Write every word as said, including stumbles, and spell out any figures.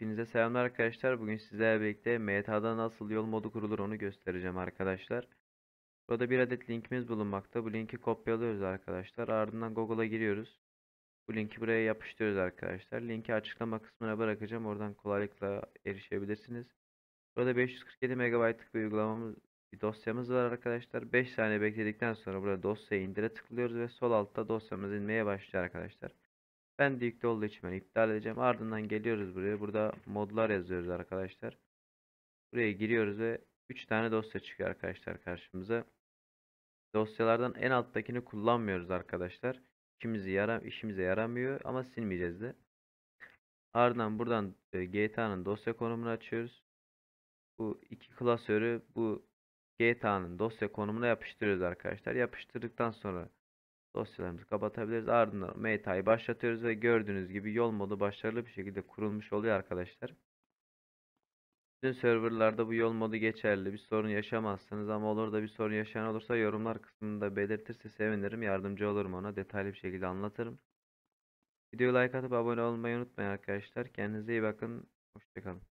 Hepinize selamlar arkadaşlar. Bugün sizlerle birlikte M T A'da nasıl yol modu kurulur onu göstereceğim arkadaşlar. Burada bir adet linkimiz bulunmakta. Bu linki kopyalıyoruz arkadaşlar. Ardından Google'a giriyoruz. Bu linki buraya yapıştırıyoruz arkadaşlar. Linki açıklama kısmına bırakacağım. Oradan kolaylıkla erişebilirsiniz. Burada beş yüz kırk yedi megabaytlık bir uygulamamız, bir dosyamız var arkadaşlar. beş saniye bekledikten sonra burada dosyayı indire tıklıyoruz ve sol altta dosyamız inmeye başlıyor arkadaşlar. Ben de yüklü olduğu için ben iptal edeceğim. Ardından geliyoruz buraya. Burada modlar yazıyoruz arkadaşlar. Buraya giriyoruz ve üç tane dosya çıkıyor arkadaşlar karşımıza. Dosyalardan en alttakini kullanmıyoruz arkadaşlar. İşimize yaram işimize yaramıyor ama silmeyeceğiz de. Ardından buradan e, G T A'nın dosya konumunu açıyoruz. Bu iki klasörü bu G T A'nın dosya konumuna yapıştırıyoruz arkadaşlar. Yapıştırdıktan sonra dosyalarımızı kapatabiliriz. Ardından M T A'yı başlatıyoruz ve gördüğünüz gibi yol modu başarılı bir şekilde kurulmuş oluyor arkadaşlar. Bütün serverlarda bu yol modu geçerli. Bir sorun yaşamazsınız ama olur da bir sorun yaşayan olursa yorumlar kısmında belirtirse sevinirim. Yardımcı olurum ona. Detaylı bir şekilde anlatırım. Videoyu like atıp abone olmayı unutmayın arkadaşlar. Kendinize iyi bakın. Hoşçakalın.